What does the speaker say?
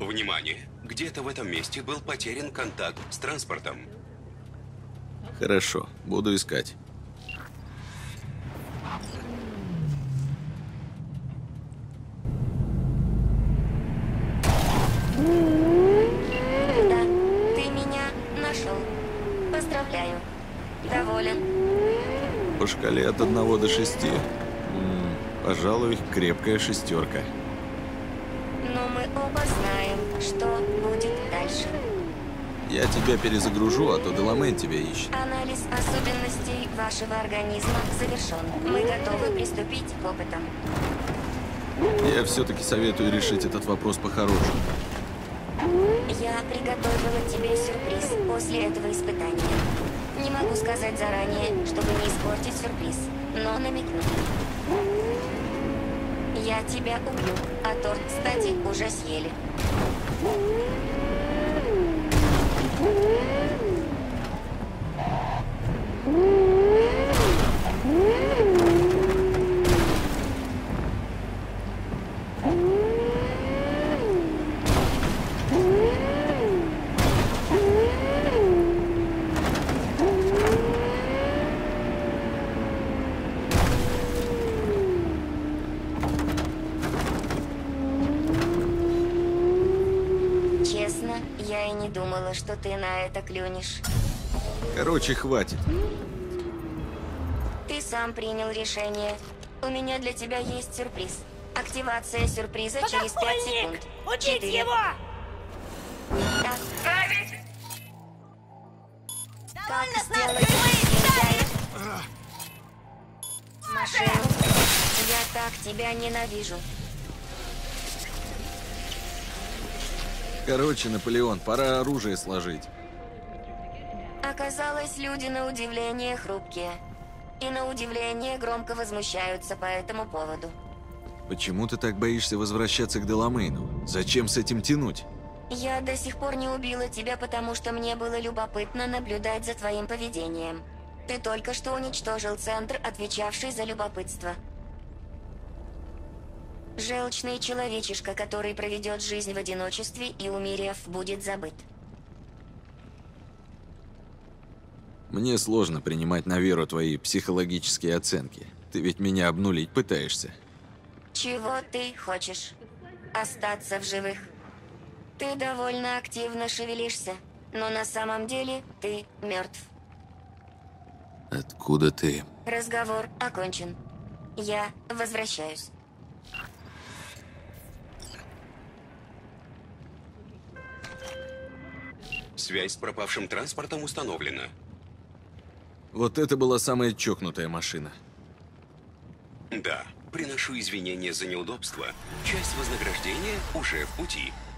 Внимание! Где-то в этом месте был потерян контакт с транспортом. Хорошо, буду искать. Да, ты меня нашел. Поздравляю. Доволен? По шкале от 1 до 6. Пожалуй, крепкая 6. Но мы оба знаем, что будет дальше. Я тебя перезагружу, а то Деламейн тебя ищет. Анализ особенностей вашего организма завершен. Мы готовы приступить к опытам. Я все-таки советую решить этот вопрос по-хорошему. Я приготовила тебе сюрприз после этого испытания. Не могу сказать заранее, чтобы не испортить сюрприз, но намекну. Я тебя убью, а торт, кстати, уже съели. Честно, я и не думала, что ты на это клюнешь. Короче, хватит. Ты сам принял решение. У меня для тебя есть сюрприз. Активация сюрприза через 5 секунд. Убить 4. его! Так, Довольно как с нас сделать тюрьмы! машину? Я так тебя ненавижу. Короче, Наполеон, пора оружие сложить. Оказалось, люди на удивление хрупкие. И на удивление громко возмущаются по этому поводу. Почему ты так боишься возвращаться к Деламейну? Зачем с этим тянуть? Я до сих пор не убила тебя, потому что мне было любопытно наблюдать за твоим поведением. Ты только что уничтожил центр, отвечавший за любопытство. Желчный человечишка, который проведет жизнь в одиночестве и, умерев, будет забыт. Мне сложно принимать на веру твои психологические оценки. Ты ведь меня обнулить пытаешься. Чего ты хочешь? Остаться в живых? Ты довольно активно шевелишься, но на самом деле ты мертв. Откуда ты? Разговор окончен. Я возвращаюсь. Связь с пропавшим транспортом установлена. Вот это была самая чокнутая машина. Да, приношу извинения за неудобство. Часть вознаграждения уже в пути.